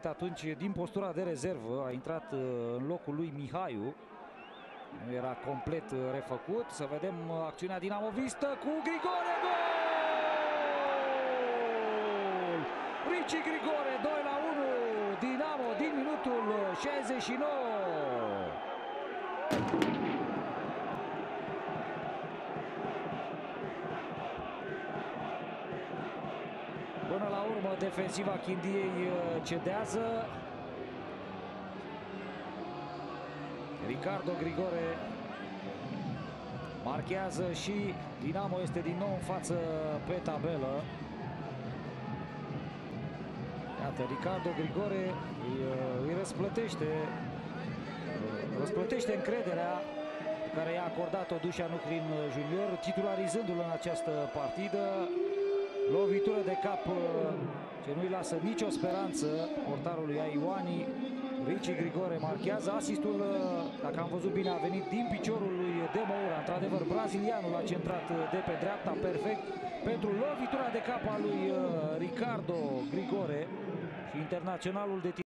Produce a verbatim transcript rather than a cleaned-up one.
venit atunci din postura de rezervă, a intrat în locul lui Mihaiu. Nu era complet refăcut. Să vedem acțiunea dinamovistă cu Grigore, gol! Ricci Grigore, doi la unu, Dinamo din minutul șaizeci și nouă. Până la urmă, defensiva Chindiei cedează. Ricardo Grigore marchează și Dinamo este din nou în față pe tabelă. Iată, Ricardo Grigore îi, îi răsplătește, răsplătește încrederea pe care i-a acordat-o Dușan Ucrin Junior, titularizându-l în această partidă. Lovitură de cap ce nu-i lasă nicio speranță portarului Aioani. Ricci Grigore marchează. Asistul, dacă am văzut bine, a venit din piciorul lui De Moura. Într-adevăr, brazilianul a centrat de pe dreapta perfect pentru lovitura de cap a lui Ricardo Grigore și internaționalul de